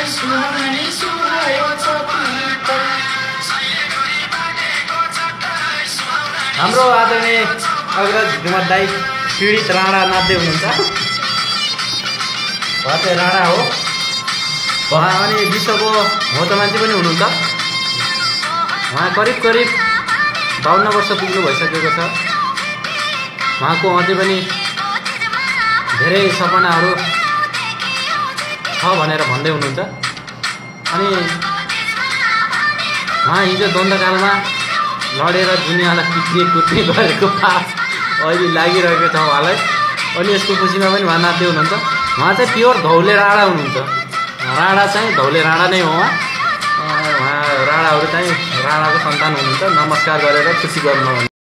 हाम्रो आदरणीय अग्रज हिमत दाई पीडित राणा नाच्दै हुनुहुन्छ। उहाँ चाहिँ राणा हो। उहाँ अनि विश्वको मोटो मान्छे पनि हुनुहुन्छ। उहाँ करिब 52 वर्ष पुग्नु भइसकेको छ। उहाँको अझै पनि धेरै सपनाहरू छ भनेर भन्दै हुनुहुन्छ। अनि उहाँ हिजो द्वन्द्वकालमा लडेर दुनियाँलाई कुट्ने गरेको पास अहिले लागिरहेको छ उहाँलाई। अनि यसको खुसीमा पनि उहाँ नाच्दै हुनुहुन्छ। उहाँ चाहिँ प्योर धौले राणा हुनुहुन्छ। राणा चाहिँ धौले राणा नै हो। उहाँ राणाहरू चाहिँ राणाको सन्तान हुनुहुन्छ। नमस्कार गरेर खुसी गर्नु।